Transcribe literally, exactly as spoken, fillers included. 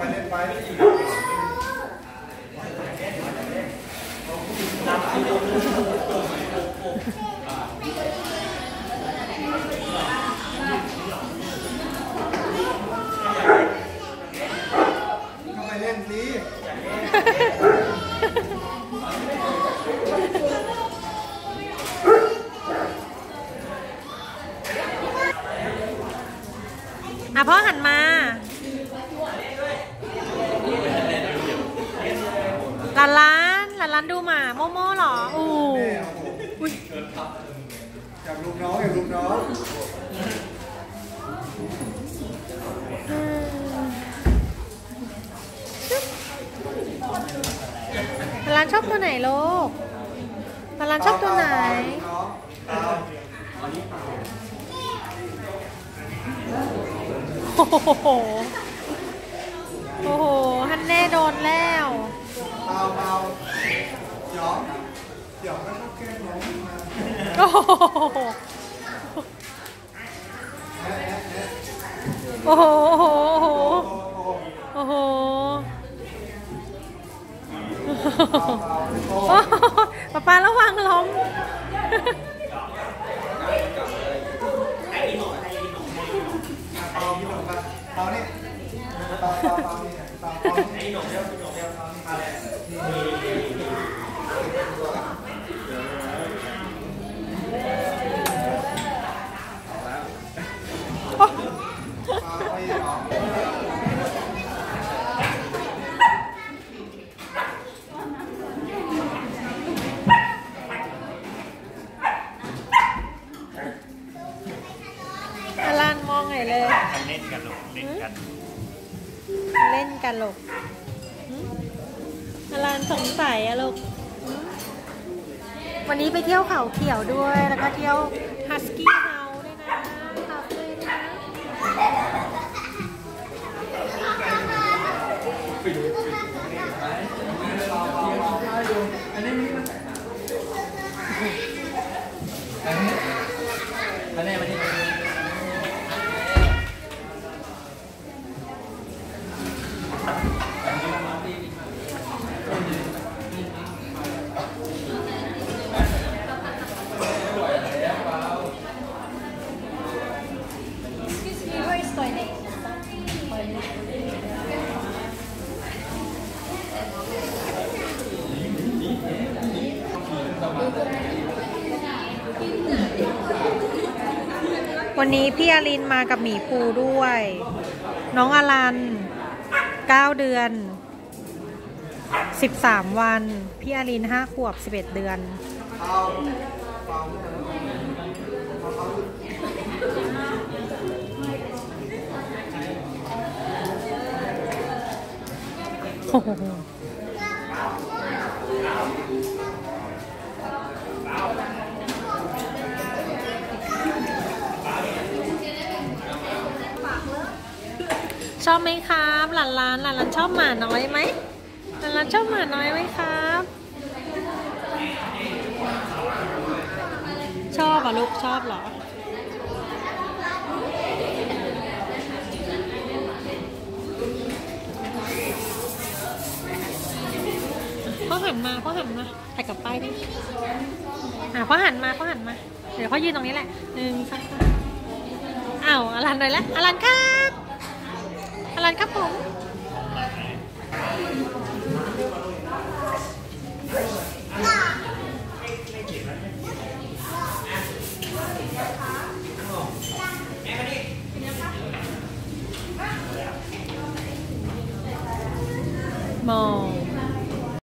เล่นไปทำไมเล่นสิอ่ะพ่อหันมาหลานล้านหลานล้านดูหมาโมโม่หรออู้อยากลุกน้องอยากลุกน้องหลานล้านชอบตัวไหนลูกหลานล้านชอบตัวไหนโอ้โหโอ้โหฮันแน่โดนแล้วเบาเบาหยอกหยอกก็ชอบแกล้งน้องมาโอ้โหโอ้โหโอ้โหโอ้โหป๊าป๊าระวังล้มเปาเนี่ยเปาเปาเปาเนี่ยเปาเปาไอ้หนุ่มเดียวหนุ่มเดียวเปานี่มาแล้วอลันมองไงเลยเล่นกันลูกเล่นกันเล่นกันลูกอลันสงสัยอะลูกวันนี้ไปเที่ยวเขาเขียวด้วยแล้วก็เที่ยวฮัสกี้เฮาส์ด้วยนะคาเฟ่ด้วยนะอันนี้มันอันนี้มันวันนี้พี่อารินมากับหมีภูด้วยน้องอารันเก้าเดือนสิบสามวันพี่อารินห้าขวบสิบเอ็ดเดือนโอ้โหชอบไหมครับหลานหลานหลานหลานชอบหมาน้อยไหมหลานหลานชอบหมาน้อยไหมครับชอบอ่ะลูกชอบเหรอพ่อหันมาพ่อหันมาถ่ายกับป้ายดิอ่ะพ่อหันมาพ่อหันมาเดี๋ยวพ่อยืนตรงนี้แหละหนึ่งสองอ้าวอลันเลยละอลันครับอลันครับผมมอง